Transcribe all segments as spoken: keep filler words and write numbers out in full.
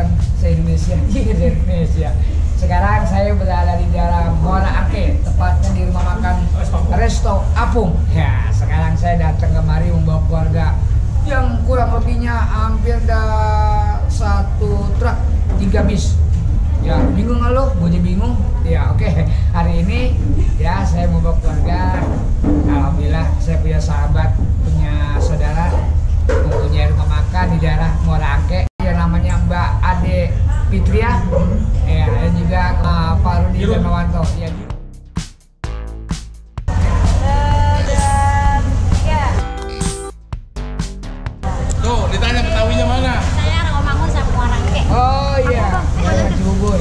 bukan se-Indonesia, iya se-Indonesia. Sekarang saya berada di daerah Muara Angke, tepatnya di rumah makan Resto Apung. Ya, sekarang saya datang kemari membawa keluarga yang kurang lebihnya hampir dah satu truk, tiga bis. Ya, bingung nggak lo? Gue juga bingung. Ya, oke. Okay. Hari ini ya saya mau bawa keluarga. Alhamdulillah saya punya sahabat, punya saudara, mempunyai rumah makan di daerah Muara Angke yang namanya Mbak Ade Fitria, ya, dan juga uh, Pak Rudi Darmawanto. Ya. Tuh, ditanya Betawinya mana? Saya Rawamangun sama Muara Angke. Oh iya, ya, Cibubur.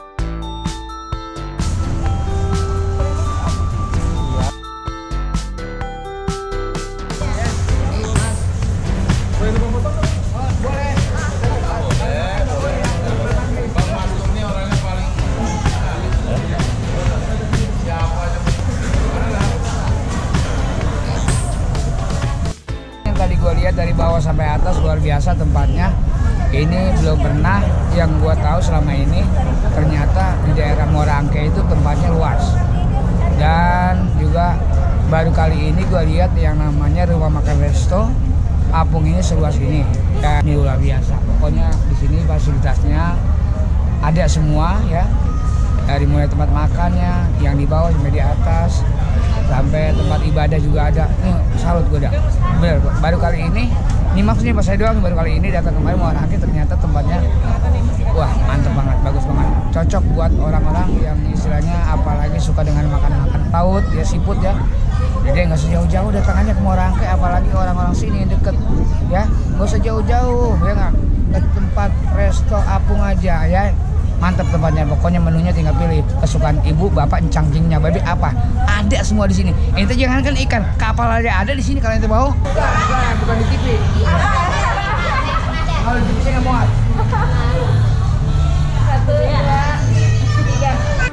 Lihat dari bawah sampai atas luar biasa tempatnya. Ini belum pernah, yang gua tahu selama ini ternyata di daerah Muara Angke itu tempatnya luas. Dan juga baru kali ini gua lihat yang namanya rumah makan Resto Apung ini seluas ini. Dan ini luar biasa. Pokoknya di sini fasilitasnya ada semua ya. Dari mulai tempat makannya, yang di bawah sampai di atas, sampai tempat ibadah juga ada. Nih, salut gue dah. Bener, baru kali ini, ini maksudnya pas saya doang baru kali ini datang kemarin Muara Angke, ternyata tempatnya wah mantep banget, bagus banget. Cocok buat orang-orang yang istilahnya apalagi suka dengan makan-makan laut, ya seafood ya. Jadi nggak usah jauh-jauh, datang aja ke Muara Angke, apalagi orang-orang sini deket ya. Nggak usah jauh-jauh, ya nggak? Ke tempat Resto Apung aja ya. Mantap tempatnya, pokoknya menunya tinggal pilih kesukaan ibu, bapak, encang-cingnya, baby apa, ada semua di sini. Ente jangan kan ikan, kapal aja ada di sini kalau ente mau. Bukan, bukan di T V. Kalau di T V saya nggak muat. Satu, dua, tiga.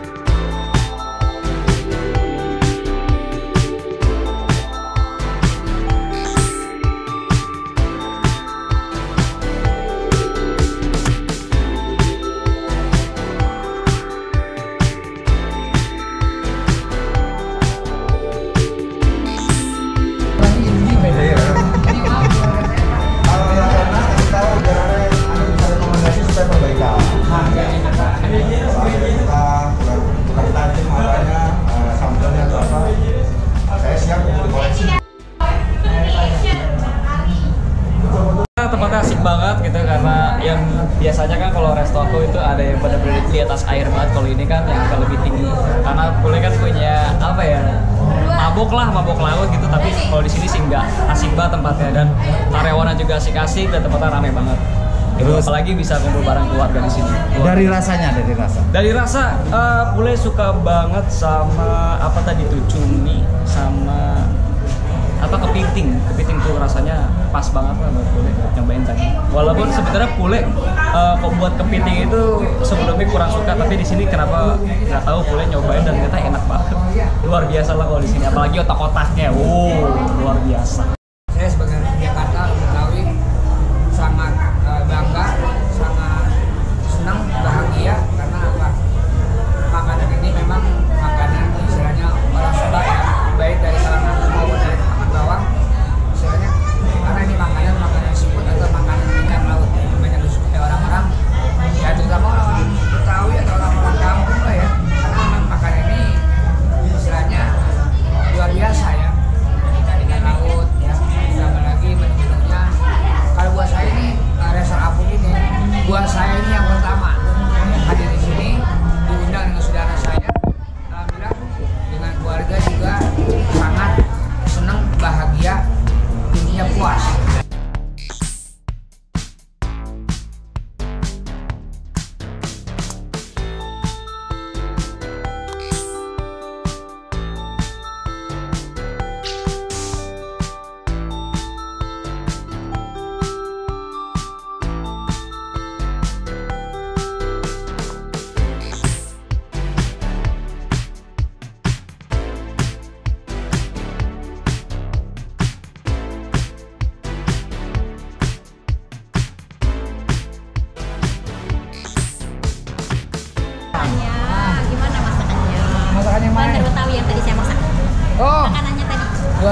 Tempatnya asik banget gitu, karena yang biasanya kan kalau resto aku itu ada yang benar-benar di atas air banget, kalau ini kan yang agak lebih tinggi karena boleh kan punya apa ya, mabok lah, mabok laut gitu. Tapi kalau di sini sih enggak, asik banget tempatnya, dan karyawannya juga asik-asik dan tempatnya ramai banget. Terus apalagi bisa kumpul bareng keluarga di sini. Dari rasanya, dari rasa. Dari rasa, uh, Bule suka banget sama apa tadi tuh, cumi sama apa kepiting. Kepiting tuh rasanya pas banget lah buat Bule nyobain tadi. Walaupun sebenarnya Bule uh, kok buat kepiting itu sebelumnya kurang suka, tapi di sini kenapa nggak tahu, Bule nyobain dan ternyata enak banget. Luar biasa lah kalau di sini, apalagi otak-otaknya. Wow, luar biasa. Saya sebagai Jakarta Betawi sangat uh, bangga, sangat senang, bahagia karena apa? Makanan ini memang makanan istilahnya orang Sunda ya, baik dari kalangan maupun dari kalangan bawah, istilahnya karena ini makanan makanan seafood atau makanan ikan laut yang banyak disukai orang-orang, ya terutama orang-orang Betawi atau orang-orang kampung lah ya, karena memang makanan ini istilahnya luar biasa ya, ikan-ikan laut ya.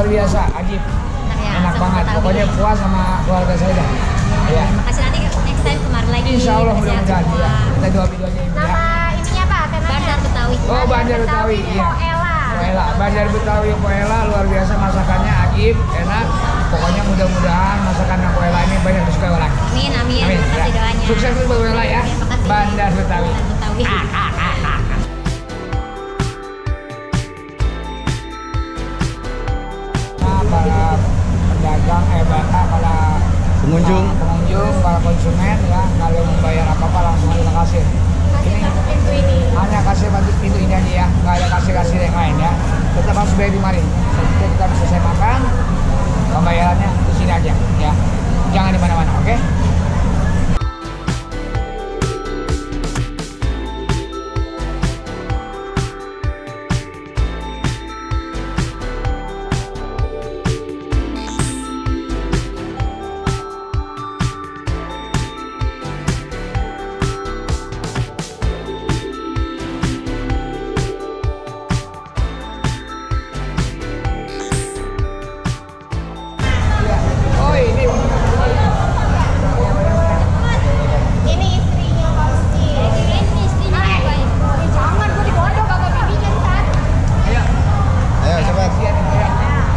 biasa, ajib. ya, Enak sama banget. Betawi. Pokoknya puas sama keluarga saya dah. Ya. Makasih, nanti next time kemari lagi. Insya Allah Sehat mudah-mudahan semua. ya. Kita doa doa aja ya. Nama ininya apa? Tenanya? Bandar Betawi. Oh, Bandar Betawi, iya. Poela. Poela, Bandar Betawi Poela luar biasa masakannya ajib, enak. Pokoknya mudah-mudahan masakan Poela ini banyak disukai orang. Amin, amin. Amin. Makasih Ya. doanya. Sukses terus buat Poela ya. Terima kasih. Bandar Betawi. Bandar Betawi. Nah, para pedagang, eh para, para Pengunjung. para pengunjung, para konsumen ya, kalau membayar apa-apa langsung aja kasir. Ini Pintu ini. hanya kasir bantu pintu ini aja ya, nggak ada kasir-kasir yang lain ya. Tetap harus bayar di mari. Ketika kita selesai makan, pembayarannya di sini aja ya. Jangan di mana-mana, oke? Oh ini Ini istrinya Pak Uci. Ini istrinya Eh, apa ya? eh, jangan gue digondok kagak bibinya ntar. ayo Ayo cepat. kasihan ini ya.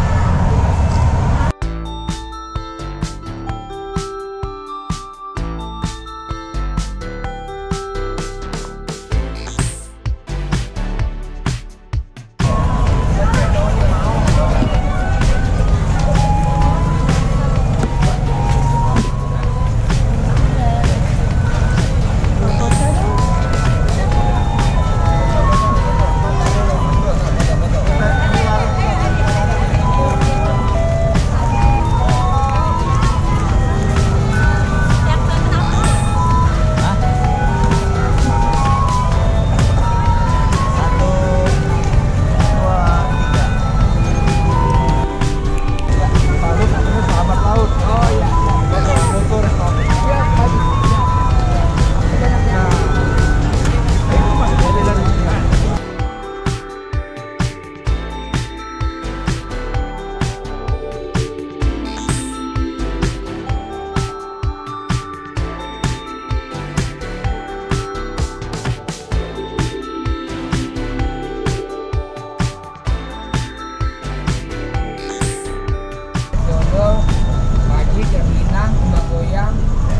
Sahabat laut. Oh iya. Motor. Ya, pasti. Itu masih boleh dari sini. Dodol, Maji, Terminang, Kembang Goyang,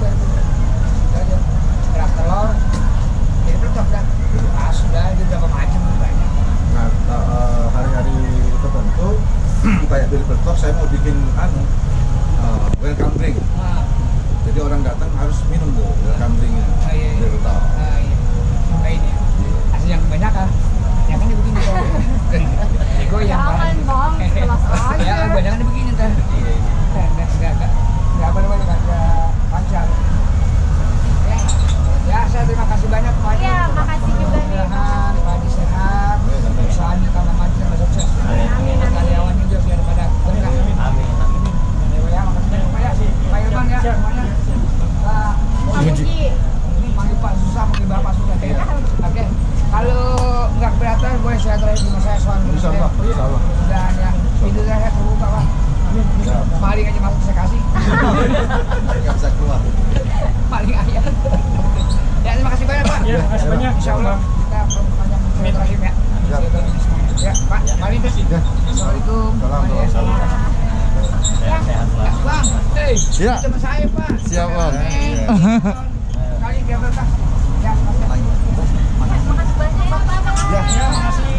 kerak telur, jadi belum dah. Ah sudah, itu berapa macam banyak. Nah, eh, hari-hari tertentu kayak Bill Bertok saya mau bikin anu eh, welcome drink. Nah, Jadi orang datang harus minum tuh welcome drinknya. oh iya, iya. Bill Bertok. Ah, iya. Nah, ini asli yang banyak ah. Yang ini begini kok. Digoyang Jangan, Pak. Bang, jelas aja. Ya, banyak begini ntar. Nggak, nggak, nggak, nggak. Nggak apa namanya, nggak ada pancal. Ya, ya, saya terima kasih banyak Pak Haji. Iya, makasih juga nih, Mudah-mudahan Pak Haji sehat, usahanya tambah maju tambah sukses. Amin, amin. Karyawan juga biar pada berkah. Amin. Amin. Ya, makasih banyak Pak ya. Pak Irfan ya, semuanya. Pak Pak Uci. ini manggil Pak susah, manggil Bapak susah ya. Oke. Kalau nggak keberatan boleh saya terakhir rumah saya soal Insya Allah, insya Allah. Sudah ya. Pintu saya terbuka Pak. Maling aja masuk saya kasih. Nggak bisa keluar. Maling ayat. Ya terima kasih banyak Pak. Ya, makasih banyak. Insya Allah kita panjang silaturahim ya. Silaturahim semuanya. Ya Pak, mari Pak. Ya. Assalamualaikum. Salam, Ya. Sehat-sehat Ya, Bang, eh, Ya. sama saya Pak. Siap, Om. Eh, Ya. Kali biar berkah. Ya, makasih. Makasih banyak ya, Pak. Ya. Ya, makasih.